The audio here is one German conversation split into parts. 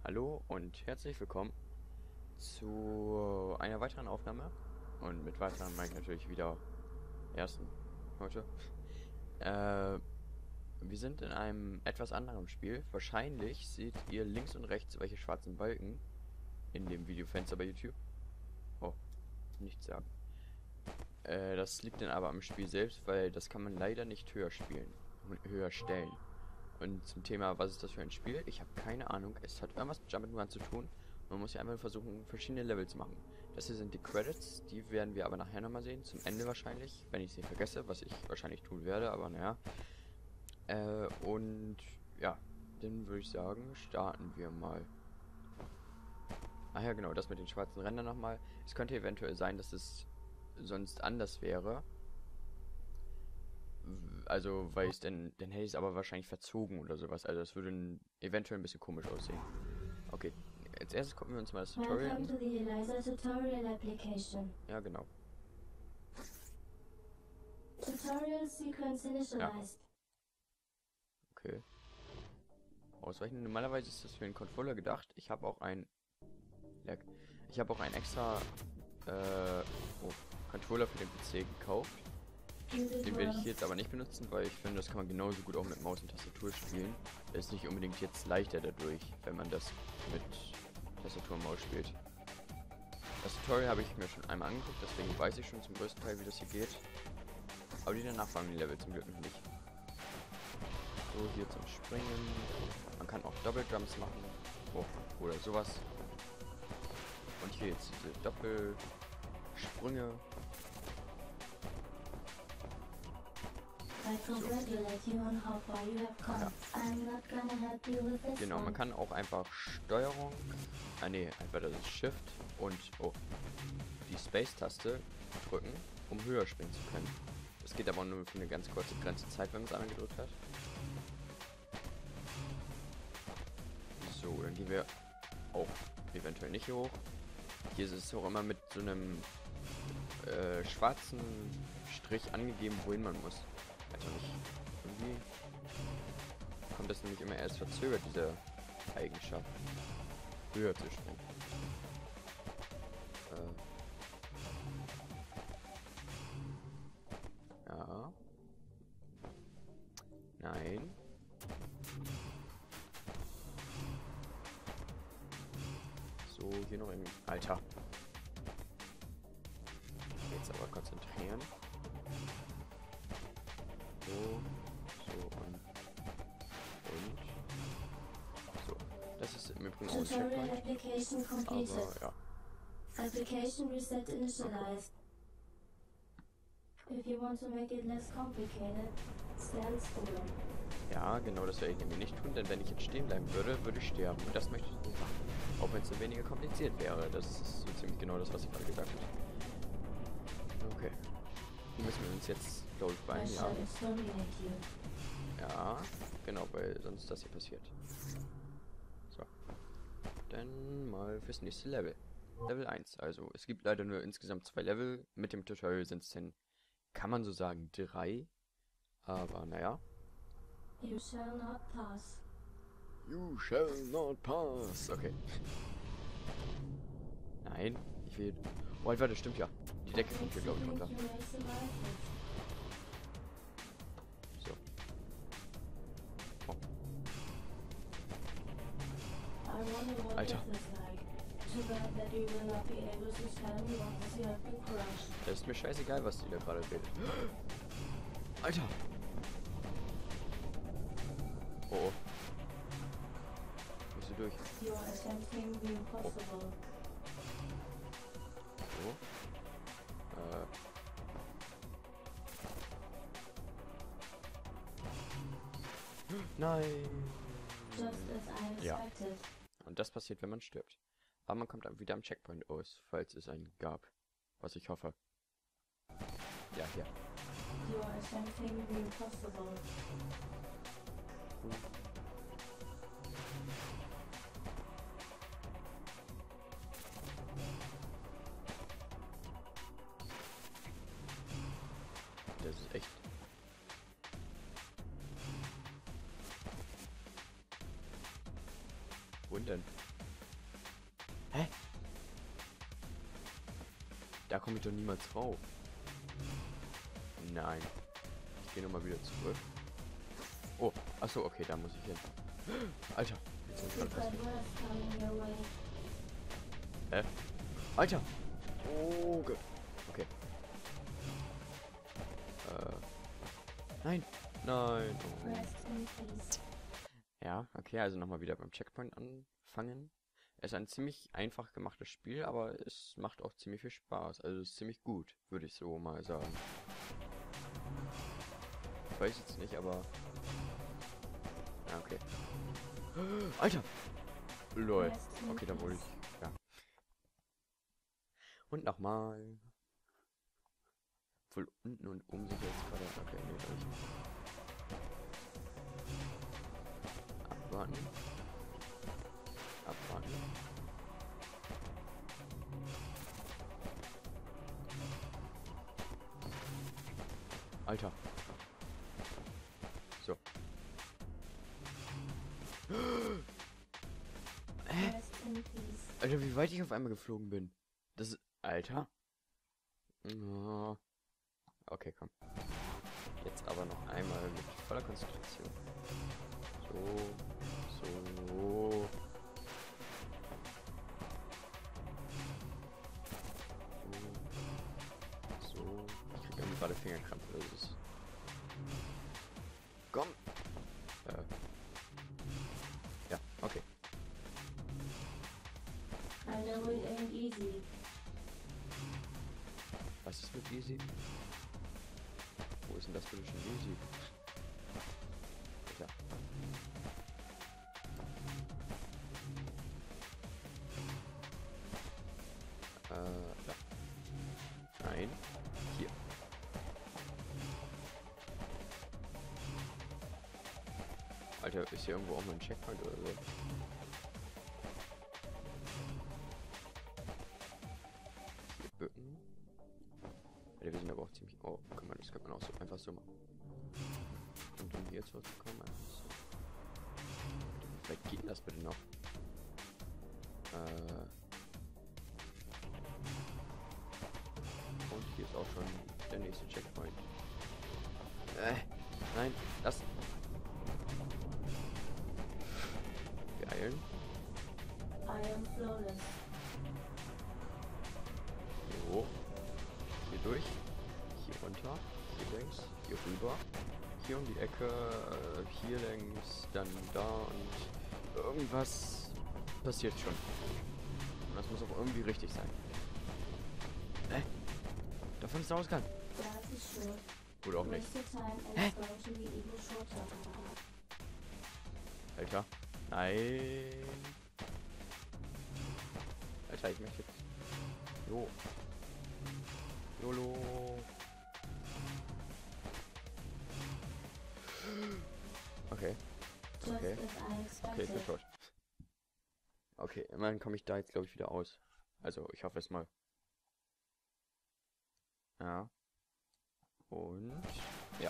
Hallo und herzlich willkommen zu einer weiteren Aufnahme. Und mit weiteren meine ich natürlich wieder ersten heute. Äh, Wir sind in einem etwas anderen Spiel. Wahrscheinlich seht ihr links und rechts welche schwarzen Balken in dem Videofenster bei YouTube. Oh, nichts sagen. Das liegt dann aber am Spiel selbst, weil das kann man leider nicht höher spielen und höher stellen. Und zum Thema, was ist das für ein Spiel? Ich habe keine Ahnung. Es hat irgendwas mit Jump'n'Run zu tun. Man muss ja einfach versuchen, verschiedene Level zu machen. Das hier sind die Credits. Die werden wir aber nachher nochmal sehen. Zum Ende wahrscheinlich. Wenn ich sie vergesse, was ich wahrscheinlich tun werde. Aber naja. Und ja. Dann würde ich sagen, starten wir mal. Ach ja, genau. Das mit den schwarzen Rändern nochmal. Es könnte eventuell sein, dass es sonst anders wäre. Also, weil es dann hätte ich es aber wahrscheinlich verzogen oder sowas. Also, es würde eventuell ein bisschen komisch aussehen. Okay, als erstes gucken wir uns mal das Tutorial Welcome an. to the ELIZA tutorial application. Ja, genau. Tutorial sequence Ja, initialized. okay. Ausweichen. Normalerweise ist das für den Controller gedacht. Ich habe auch ein... Lag. Ich habe auch ein extra Controller für den PC gekauft. Den werde ich hier jetzt aber nicht benutzen, weil ich finde, das kann man genauso gut auch mit Maus und Tastatur spielen. Es ist nicht unbedingt jetzt leichter dadurch, wenn man das mit Tastatur und Maus spielt. Das Tutorial habe ich mir schon einmal angeguckt, deswegen weiß ich schon zum größten Teil, wie das hier geht. Aber die danach fangen die Level zum Glück noch nicht. So, hier zum Springen. Man kann auch Doppeljumps machen. Oh, oder sowas. Und hier jetzt diese Doppelsprünge. I congratulate you on how far you have come. Ja. I'm not gonna help you with this Genau, one. man kann auch einfach Steuerung, einfach das Shift und die Space-Taste drücken, um höher springen zu können. Das geht aber nur für eine ganz kurze begrenzte Zeit, wenn man es einmal gedrückt hat. So, dann gehen wir auch eventuell nicht hier hoch. Hier ist es auch immer mit so einem schwarzen Strich angegeben, wohin man muss. Also nicht irgendwie kommt das nämlich immer erst verzögert, diese Eigenschaft, höher zu springen. Ja. Nein. So, hier noch im Alter. Jetzt aber konzentrieren. So, so und. So. Das ist im Übrigen auch ein Tutorial Checkpoint. application completed. Aber ja. Application reset initialized. If you want to make it less complicated, stand still. Ja, genau, das werde ich nämlich nicht tun, denn wenn ich jetzt stehen bleiben würde, würde ich sterben. Und das möchte ich nicht machen. Auch wenn es so weniger kompliziert wäre. Das ist so ziemlich genau das, was ich gerade gesagt habe. Okay. Hier müssen wir uns jetzt, glaube ich, I beeilen. Ja. shall exterminate you. Ja, genau, weil sonst das hier passiert. So. Dann mal fürs nächste Level. Level 1. Also, es gibt leider nur insgesamt 2 Level. Mit dem Tutorial sind es dann, kann man so sagen, 3. Aber naja. You shall not pass. You shall not pass. Okay. Nein, ich will... Oh, Alter, das stimmt ja. Die Decke kommt hier, glaube ich, runter. You may survive it. So. Oh. I wonder what Alter. death is like. Too bad that you will not be able to stand once you have been crushed. Das ist mir scheißegal, was die da gerade redet. Alter! Oh, oh. Musst du durch. You are attempting the impossible. So. Nein! Just as I Ja. expected. Und das passiert, wenn man stirbt. Aber man kommt dann wieder am Checkpoint aus, falls es einen gab. Was ich hoffe. Ja, hier. You are attempting the impossible. Das ist echt... Wohin denn? Hä? Da komme ich doch niemals rauf. Nein. Ich gehe nochmal wieder zurück. Oh, achso, okay, da muss ich hin. Alter, jetzt sind wir schon fast. Hä? Alter! Oh Gott. Okay. Nein! Nein! Oh. Ja, okay, also nochmal wieder beim Checkpoint anfangen. Es ist ein ziemlich einfach gemachtes Spiel, aber es macht auch ziemlich viel Spaß. Also es ist ziemlich gut, würde ich so mal sagen. Ich weiß jetzt nicht, aber... Ja, okay. Alter! Lol. Okay, dann wurde ich... Ja. Und nochmal. Wohl unten und oben sind wir jetzt gerade... Okay, nee, da nicht. Abwarten. Abwarten. Alter. So. Hä? Alter, wie weit ich auf einmal geflogen bin. Das ist... Alter. Oh. Okay, komm. Jetzt aber noch einmal mit voller Konzentration. So. So. So. Ich krieg irgendwie gerade Fingerkrampf. Das ist... Komm! Ja, okay. Was ist mit Easy? Wo ist denn das bitte schon Easy? Ja. Ja. Nein. Hier. Alter, ist hier irgendwo auch mal ein Checkpoint oder so? Hier bücken. Alter, wir sind aber auch ziemlich... Oh, guck mal, das könnte man auch so einfach so machen. Und um hier zurückzukommen, einfach so. Vielleicht geht das bitte noch. Und hier ist auch schon der nächste Checkpoint. Nein, das... Beeilen. So. Hier durch. Hier runter. Hier längs. Hier rüber. Hier um die Ecke. Hier längs. Dann da und... Irgendwas passiert schon. Und das muss auch irgendwie richtig sein. Davon ist der Ausgang. Oder auch nicht. Hä? Alter. Nein. Alter, ich möchte jetzt... Jo. YOLO. Okay. Okay. Okay, ich bin tot. Okay, immerhin komme ich da jetzt, glaube ich, wieder aus. Also, ich hoffe es mal. Ja. Und... Ja.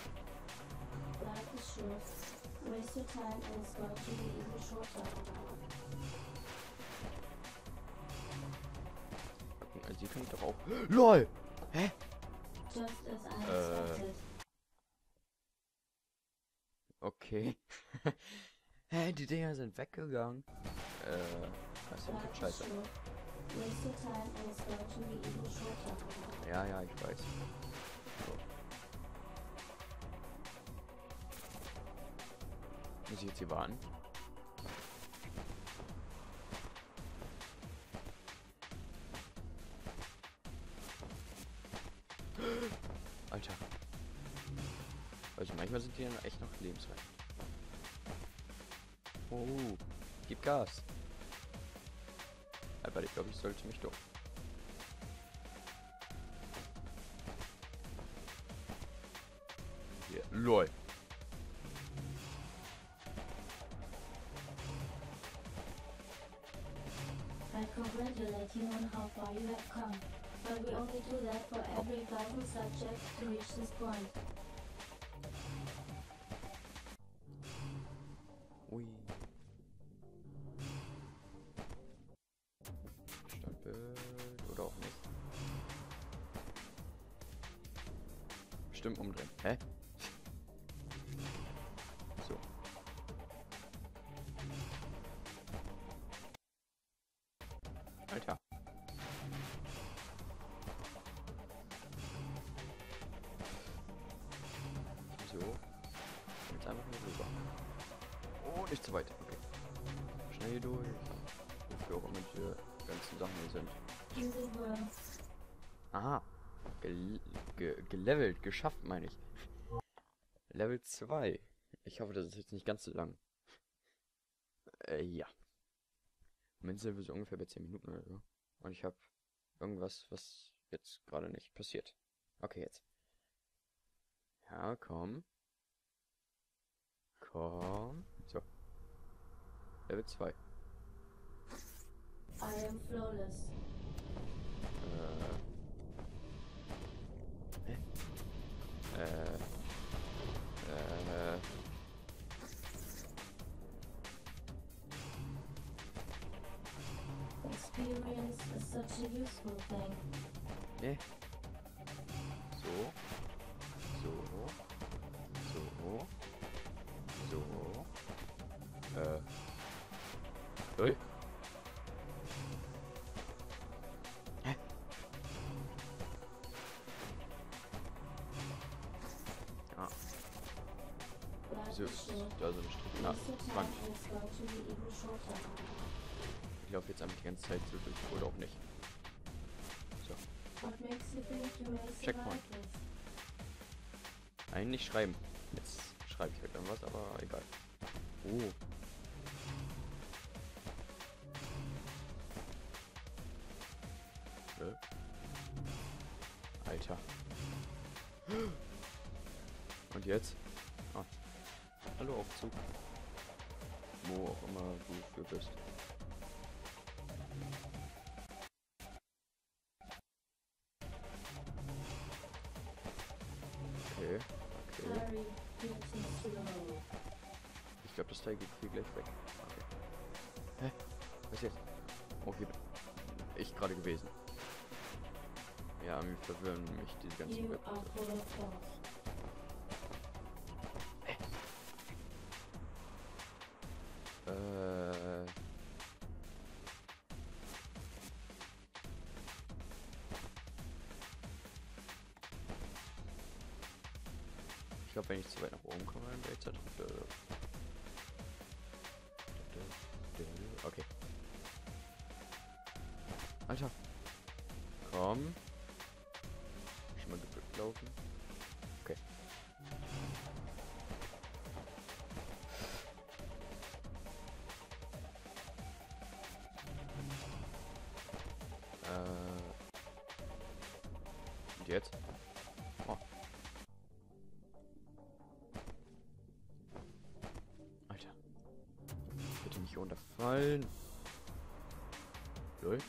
Also, die können doch auch... LOL! Hä? Okay. Hä, die Dinger sind weggegangen. Was ist denn für Scheiße? Ja, ja, ich weiß. So. Muss ich jetzt hier warten? Alter. Also manchmal sind die dann echt noch lebensreich. Oh, gib Gas. Aber ich glaube, ich sollte mich doch. Hier, LOL. I congratulate you on how far you have come, but we only do that for every 1,000 subjects to reach this point. Ui. bestimmt umdrehen. Hä? So. Alter. So. Jetzt einfach nur rüber. Oh, nicht zu weit. Okay. Schnell durch. Wofür auch immer die ganzen Sachen hier sind. Aha. Gelevelt. Geschafft, meine ich. Level 2. Ich hoffe, das ist jetzt nicht ganz so lang. Ja. Minzel ist ungefähr bei 10 Minuten oder so. Und ich habe irgendwas, was jetzt gerade nicht passiert. Okay, jetzt. Ja, komm. Komm. So. Level 2. I am flawless. Hä? Experience is such a useful thing. Ne? So. So. So. So. Ui. Hä? Ja. Wieso ist da so ein Strich? Na, Wand. Ich laufe jetzt einfach die ganze Zeit so durch, oder auch nicht. So. Checkpoint. Nein, nicht schreiben. Jetzt schreibe ich halt irgendwas, aber egal. Oh. Alter. Und jetzt? Ah. Hallo Aufzug. Wo auch immer du für bist. Okay. Okay. Ich glaube, das Teil geht hier gleich weg. Okay. Hä? Was jetzt? Oh, hier bin ich gerade gewesen. Ja, mir verwirren mich diese ganzen Web. Ich glaube, wenn ich zu weit nach oben komme, dann werde ich zerdrückt. Okay. Alter. Komm. Schon mal gebückt laufen. Okay. Und jetzt? Oh. Alter. Bitte nicht runterfallen. Lol.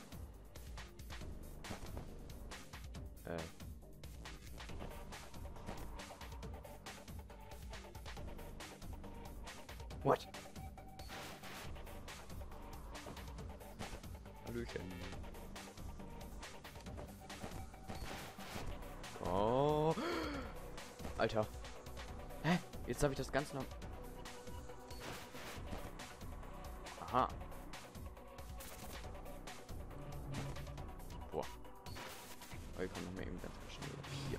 What? Hallöchen. Oh. Alter. Hä? Jetzt habe ich das Ganze noch. Aha. Boah. Oh, ich komme noch mal eben ganz schnell. Hier.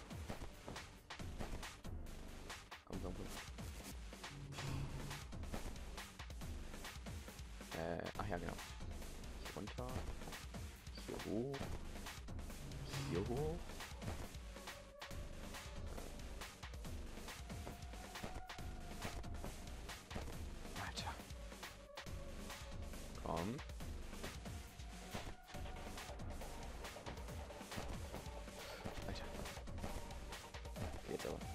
Komm, komm, komm. Ach ja, genau. Hier runter. Hier hoch. Hier hoch. Alter. Komm. Alter. Jetzt aber.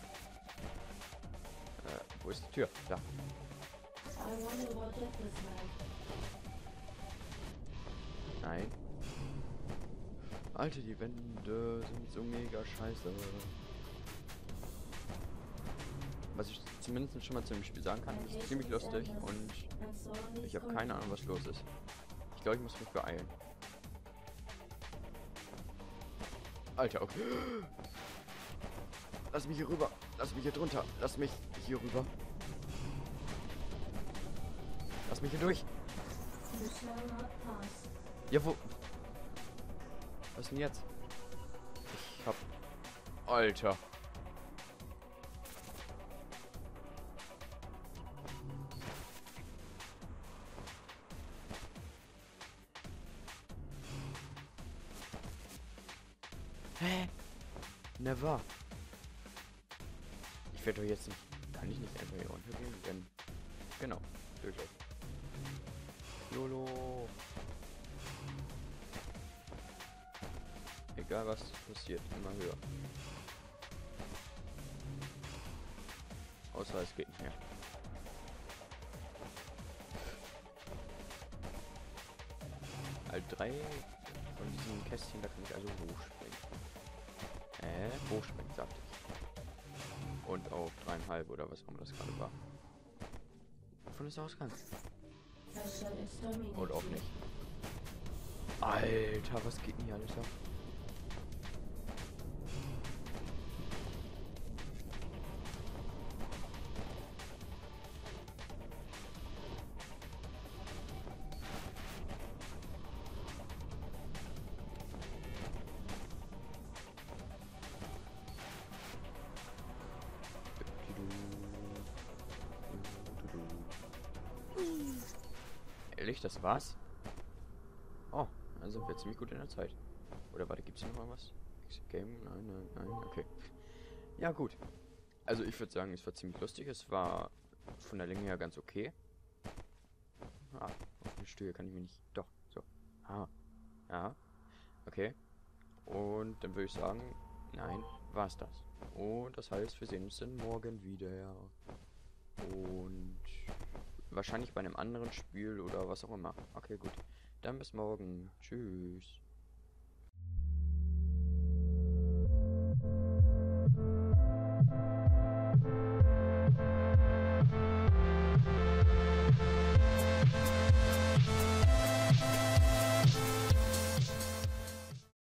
Wo ist die Tür? Da. Nein. Alter, die Wände sind so mega scheiße. Was ich zumindest schon mal zu dem Spiel sagen kann, ist ziemlich lustig und ich habe keine Ahnung, was los ist. Ich glaube, ich muss mich beeilen. Alter, okay. Lass mich hier rüber. Lass mich hier drunter. Lass mich hier rüber. Lass mich hier durch. You shall not pass. Ja, wo? Was denn jetzt? Ich hab... Alter. Hä? Never. Ich werde doch jetzt nicht... Kann ich nicht einfach hier runtergehen? Denn... Genau. Durchaus. YOLO. Egal was passiert, immer höher. Außer es geht nicht mehr. All 3 von diesen Kästchen, da kann ich also hochspringen. Hochspringen, sagte ich. Und auf 3,5 oder was auch immer das gerade war. Wovon ist der Ausgang? I shall exterminate Oder auch you. nicht. Alter, was geht denn hier alles ab? Ehrlich, das war's? Oh, dann sind wir ziemlich gut in der Zeit. Oder warte, gibt's hier noch mal was? Exit Game? Nein, nein, nein, okay. Ja, gut. Also ich würde sagen, es war ziemlich lustig. Es war von der Länge her ganz okay. Ah, auf eine Stühle kann ich mich nicht... Doch, so. Ah, ja. Okay. Und dann würde ich sagen, nein, war's das. Und das heißt, wir sehen uns dann morgen wieder. Und wahrscheinlich bei einem anderen Spiel oder was auch immer. Okay, gut. Dann bis morgen. Tschüss.